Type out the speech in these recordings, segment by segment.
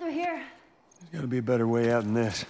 through here. There's gotta be a better way out than this.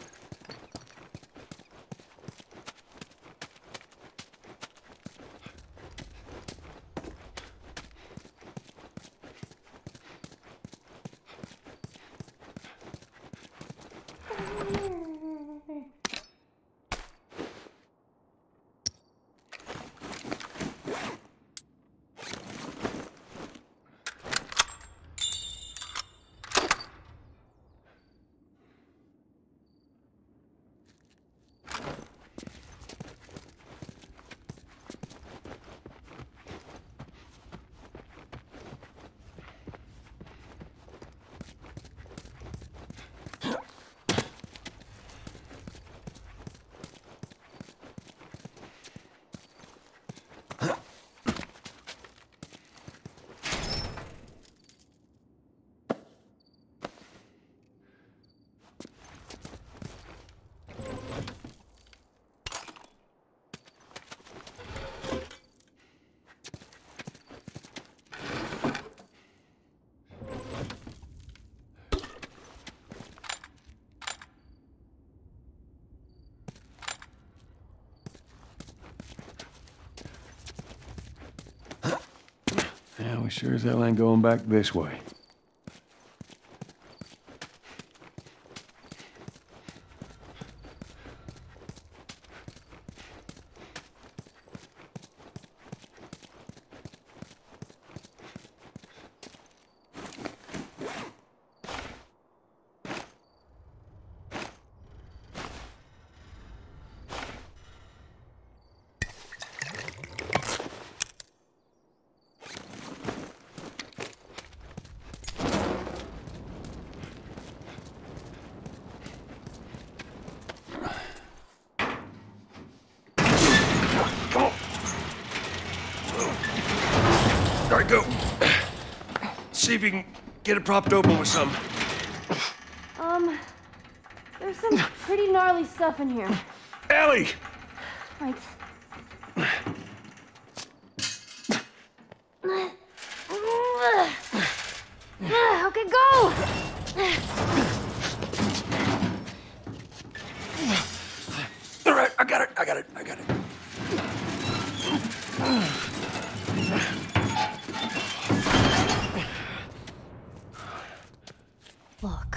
Yeah, we sure as hell ain't going back this way. All right, go. See if you can get it propped open with something. There's some pretty gnarly stuff in here. Ellie! Right. Okay, go! All right, I got it. Look.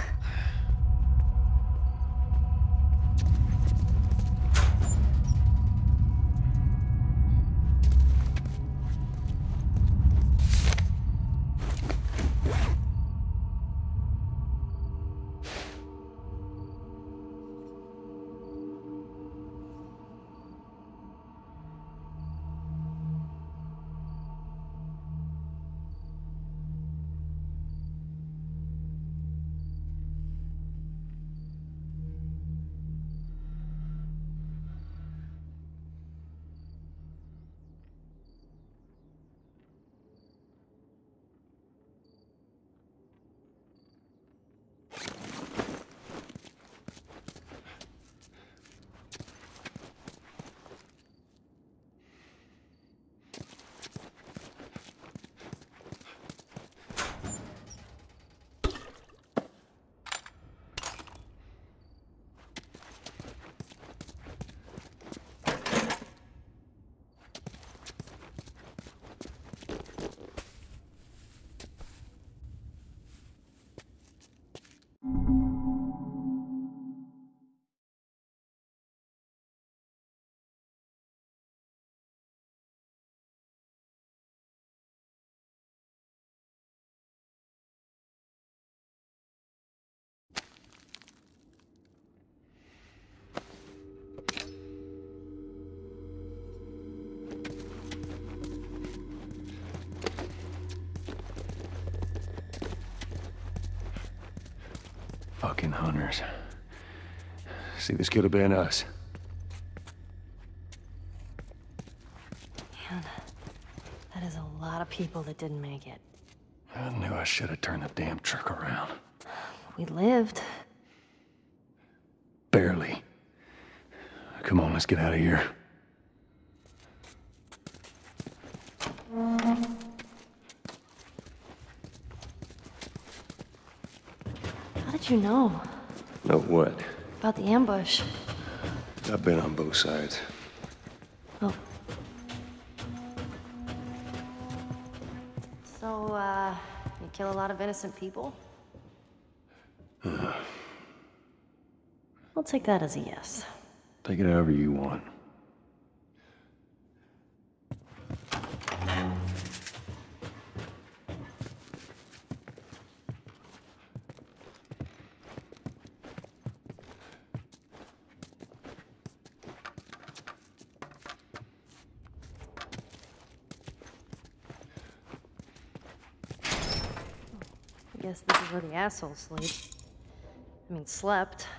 Fucking hunters. See, this could have been us. Man, that is a lot of people that didn't make it. I knew I should have turned the damn truck around. We lived. Barely. Come on, let's get out of here. How did How'd you know? Know what? About the ambush? I've been on both sides. Oh. So, you kill a lot of innocent people? I'll take that as a yes. Take it however you want. I guess this is where the assholes sleep. I mean, slept.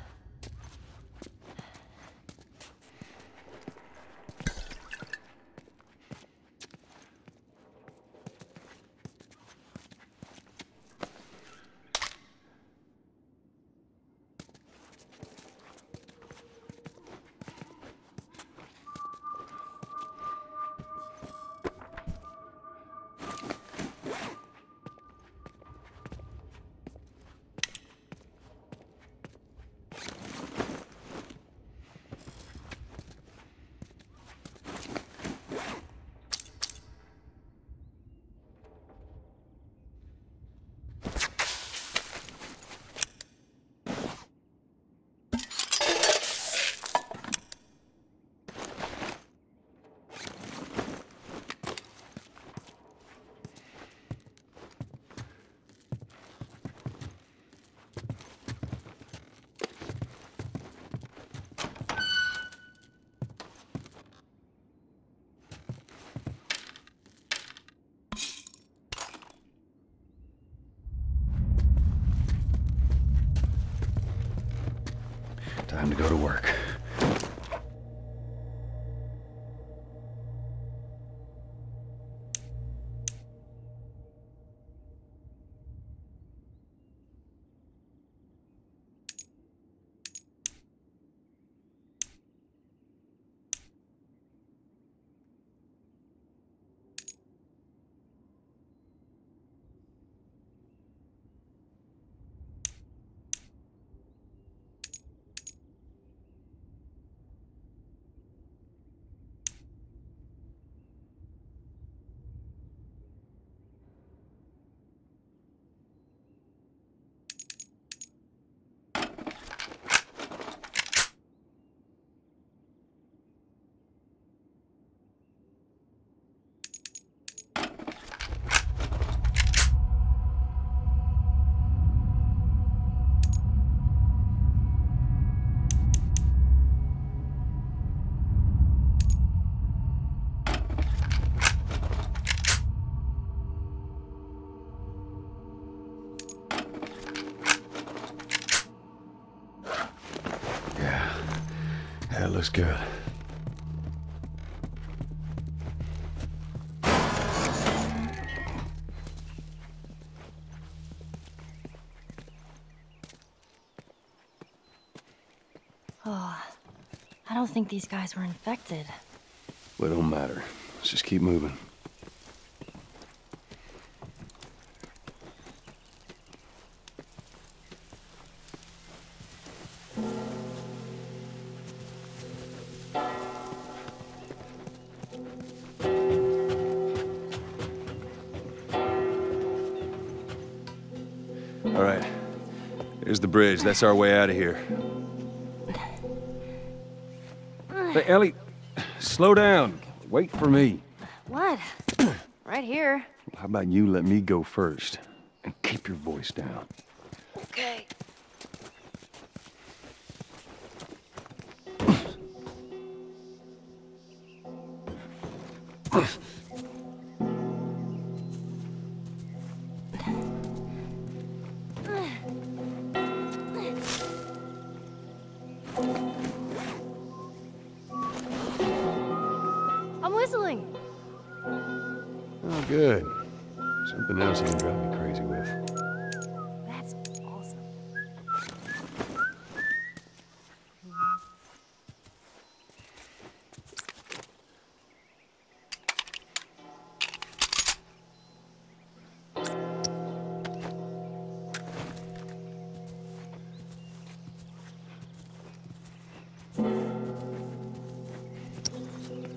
Time to go to work. That looks good. Oh, I don't think these guys were infected. Well, it don't matter. Let's just keep moving. All right. Here's the bridge. That's our way out of here. Hey, Ellie, slow down. Wait for me. What? Right here. How about you let me go first and keep your voice down? Okay. I'm whistling. Oh, good. Something else you can drive me crazy with. That's awesome.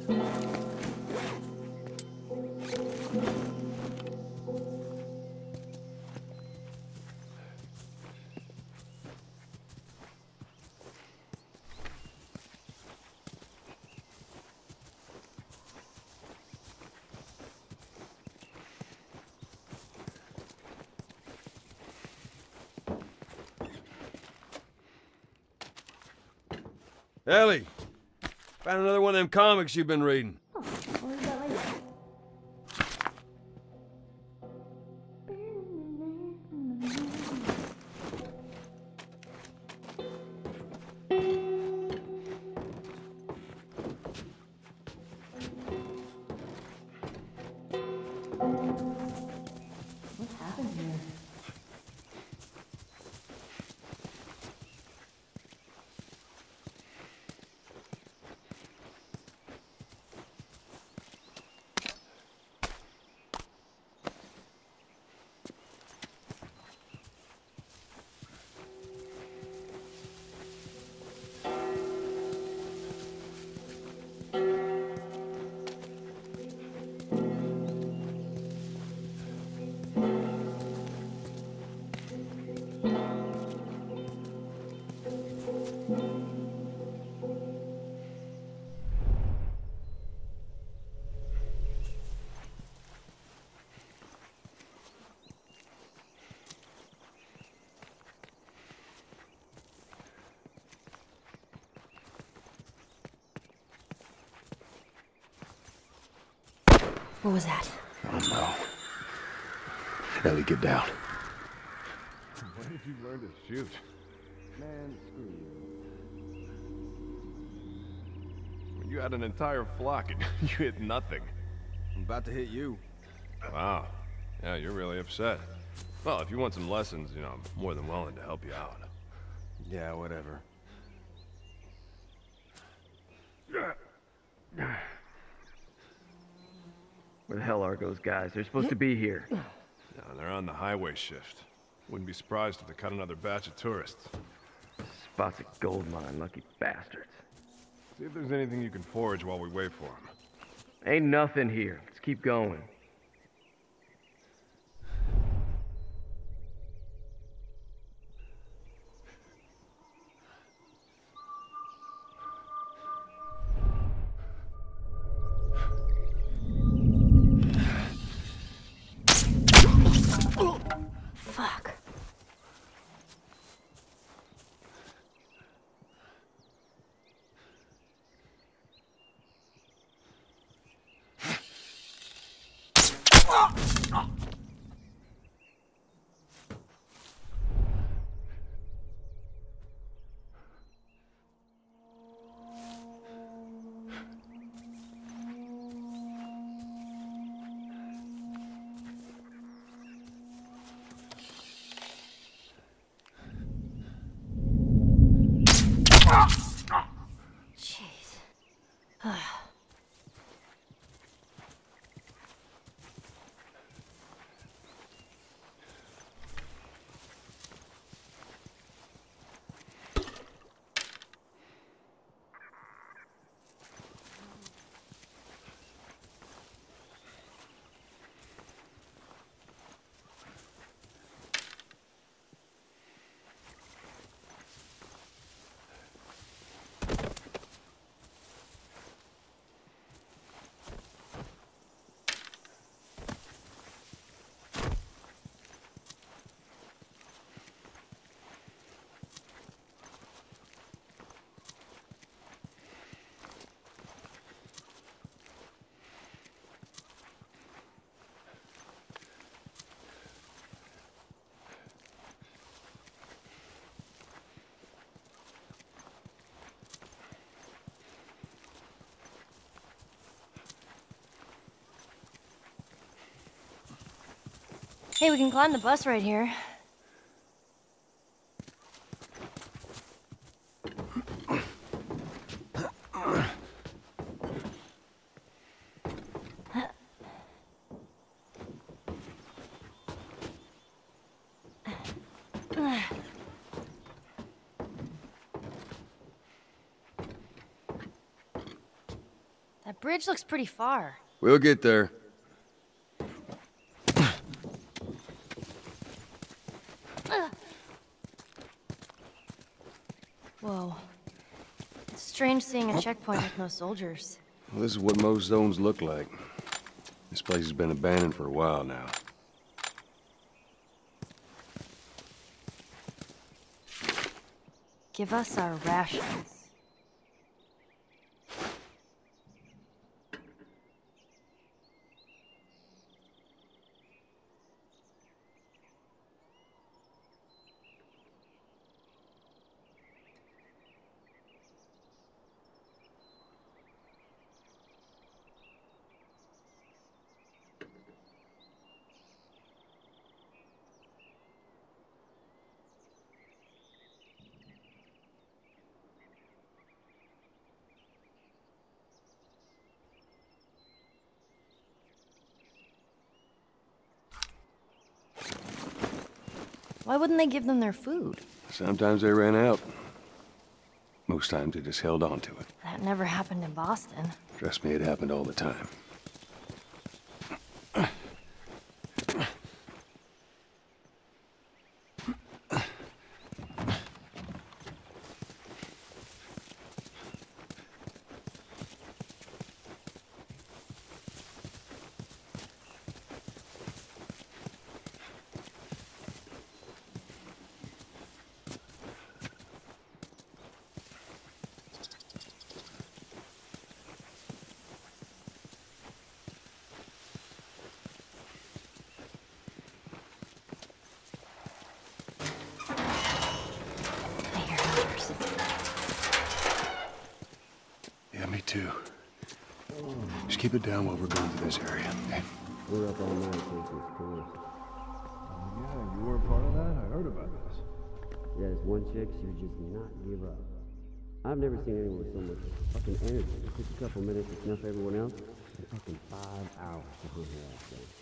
Ellie, found another one of them comics you've been reading. Oh, what was that like? What happened here? What was that? Oh no. Ellie, get down. When did you learn to shoot? Man, screw you. When you had an entire flock and you hit nothing. I'm about to hit you. Wow. Yeah, you're really upset. Well, if you want some lessons, you know, I'm more than willing to help you out. Yeah, whatever. Where the hell are those guys? They're supposed to be here. Yeah, they're on the highway shift. Wouldn't be surprised if they cut another batch of tourists. Spot's a gold mine, lucky bastards. See if there's anything you can forage while we wait for them. Ain't nothing here. Let's keep going. Fuck. Jeez. Hey, we can climb the bus right here. That bridge looks pretty far. We'll get there. Whoa. It's strange seeing a checkpoint with no soldiers. Well, this is what most zones look like. This place has been abandoned for a while now. Give us our rations. Why wouldn't they give them their food? Sometimes they ran out. Most times they just held on to it. That never happened in Boston. Trust me, it happened all the time. I hear hunters. Yeah, me too. Just keep it down while we're going through this area, okay? We're up all night chasing this tourist. Yeah, you were a part of that? I heard about this. Yeah, this one chick, she would just not give up. I've never seen anyone with so much fucking energy. It took a couple minutes to snuff everyone else, and fucking 5 hours to hunt her ass down.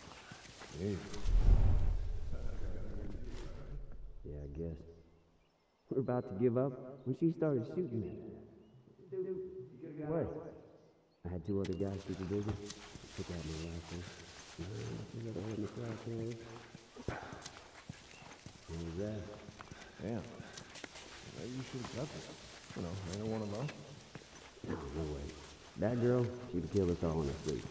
Yeah, I guess. We're about to give up when she started shooting at us. What? I had 2 other guys shoot the bigger. Took out my rifle. You got a hole in the crowd, what was that? Damn. Maybe you should have kept it. You know, I don't want to know. No way. That girl, she'd have killed us all in her sleep.